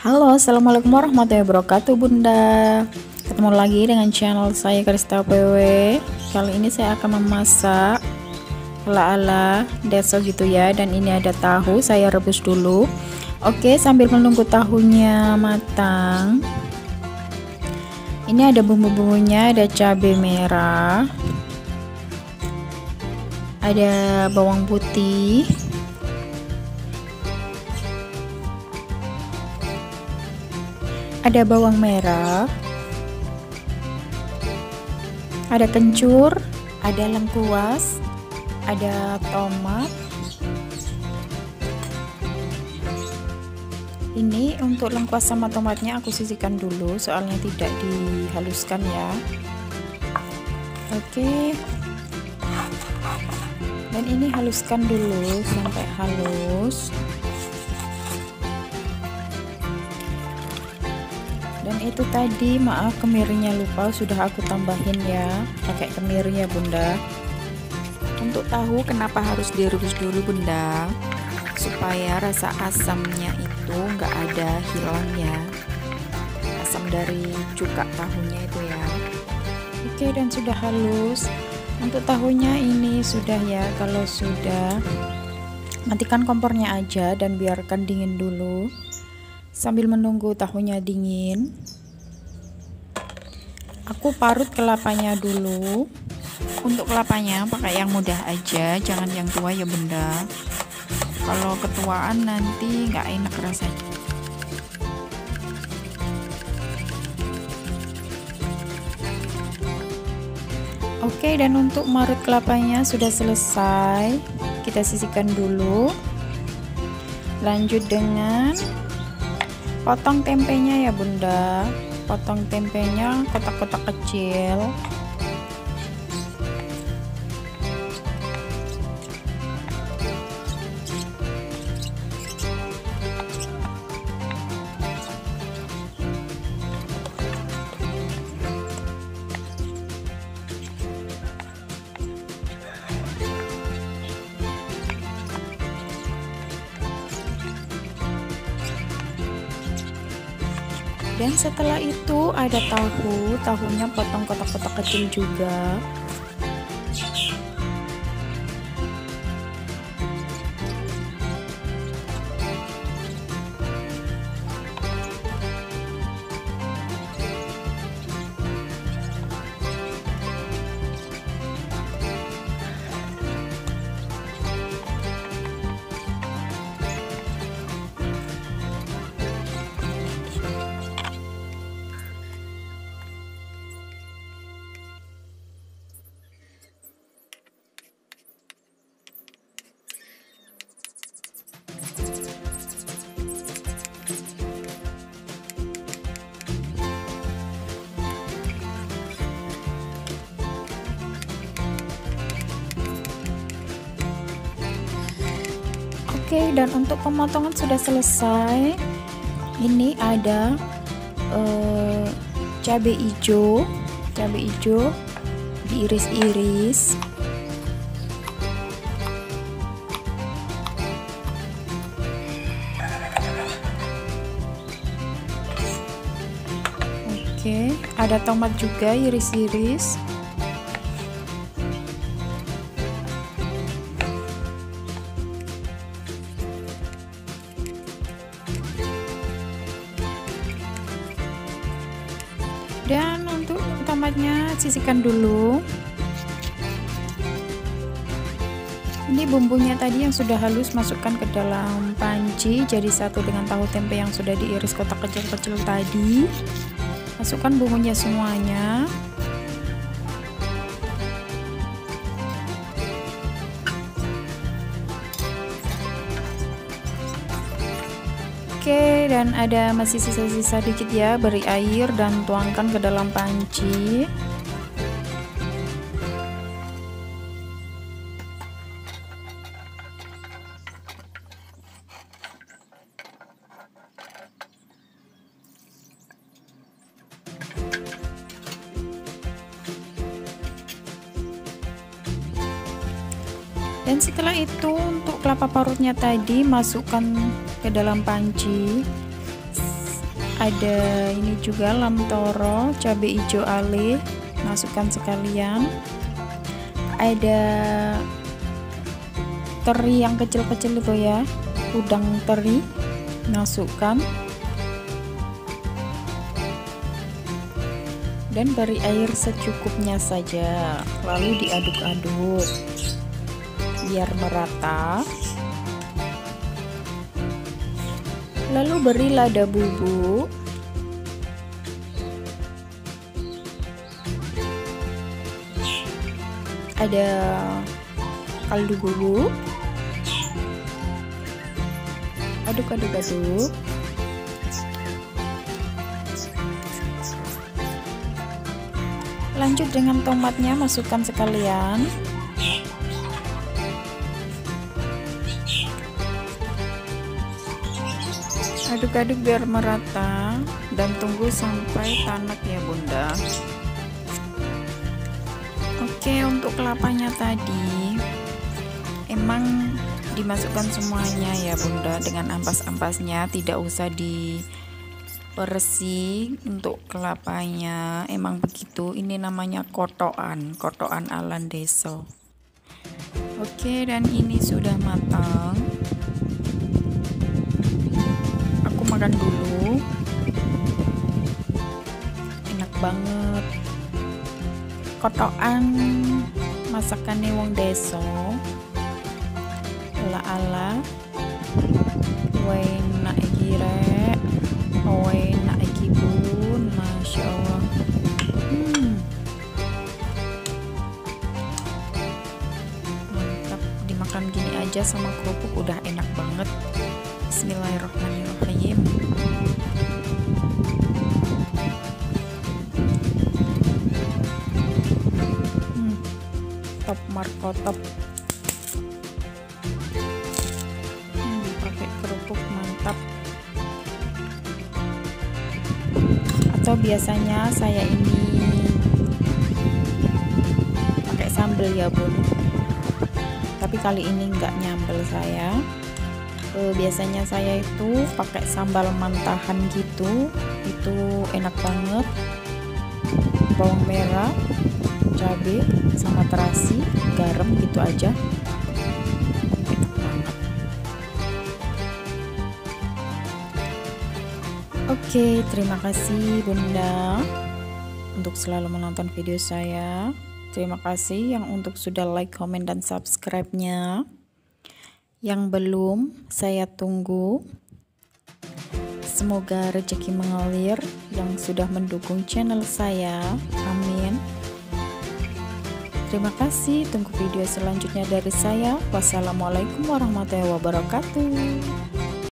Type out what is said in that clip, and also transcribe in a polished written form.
Halo, assalamualaikum warahmatullahi wabarakatuh Bunda. Ketemu lagi dengan channel saya Krista PW. Kali ini saya akan memasak ala-ala desa gitu ya. Dan ini ada tahu, saya rebus dulu. Oke, sambil menunggu tahunya matang, ini ada bumbu-bumbunya. Ada cabai merah, ada bawang putih, ada bawang merah, ada kencur, ada lengkuas, ada tomat. Ini untuk lengkuas sama tomatnya aku sisihkan dulu, soalnya tidak dihaluskan ya. Oke, dan ini haluskan dulu sampai halus. Dan itu tadi, maaf kemirinya lupa, sudah aku tambahin ya, pakai kemir ya Bunda. Untuk tahu kenapa harus direbus dulu Bunda, supaya rasa asamnya itu nggak ada hilangnya, asam dari cuka tahunya itu ya. Oke, dan sudah halus. Untuk tahunya ini sudah ya. Kalau sudah, matikan kompornya aja dan biarkan dingin dulu. Sambil menunggu tahunya dingin, aku parut kelapanya dulu. Untuk kelapanya pakai yang mudah aja, jangan yang tua ya Bunda. Kalau ketuaan nanti nggak enak rasanya. Oke, dan untuk marut kelapanya sudah selesai, kita sisihkan dulu. Lanjut dengan potong tempenya ya Bunda. Potong tempenya kotak-kotak kecil. Dan setelah itu ada tahunya potong kotak-kotak kecil juga. Oke, dan untuk pemotongan sudah selesai. Ini ada cabai hijau diiris-iris. Oke, ada tomat juga iris-iris. Dan untuk tomatnya sisihkan dulu. Ini bumbunya tadi yang sudah halus masukkan ke dalam panci jadi satu dengan tahu tempe yang sudah diiris kotak kecil-kecil tadi. Masukkan bumbunya semuanya. Oke, dan ada masih sisa-sisa dikit ya, beri air dan tuangkan ke dalam panci. Dan setelah itu untuk kelapa parutnya tadi masukkan ke dalam panci. Ada ini juga lam toro, cabai hijau alih, masukkan sekalian. Ada teri yang kecil-kecil itu ya, udang teri, masukkan. Dan beri air secukupnya saja, lalu diaduk-aduk biar merata. Lalu beri lada bubuk, ada kaldu bubuk, aduk-aduk-aduk. Lanjut dengan tomatnya, masukkan sekalian. Aduk-aduk biar merata dan tunggu sampai tanak ya bunda. Oke, untuk kelapanya tadi emang dimasukkan semuanya ya bunda, dengan ampas-ampasnya, tidak usah diperesi. Untuk kelapanya emang begitu, ini namanya kotoan alan deso. Oke, dan ini sudah matang. Makan dulu, enak banget. Kotoan masakan wong deso, ala-ala enak iki rek, enak iki bun, masya Allah. Mantap, dimakan gini aja sama kerupuk udah enak banget. Bismillahirrahmanirrahim. Top markotop. Pakai kerupuk mantap. Atau biasanya saya ini pakai sambal ya bun, tapi kali ini nggak nyambel saya. Biasanya saya itu pakai sambal mantahan gitu, itu enak banget. Bawang merah, cabai, sama terasi, garam gitu aja, enak banget. Oke, terima kasih bunda untuk selalu menonton video saya. Terima kasih yang untuk sudah like, komen, dan subscribe-nya. Yang belum, saya tunggu. Semoga rezeki mengalir yang sudah mendukung channel saya. Amin. Terima kasih. Tunggu video selanjutnya dari saya. Wassalamualaikum warahmatullahi wabarakatuh.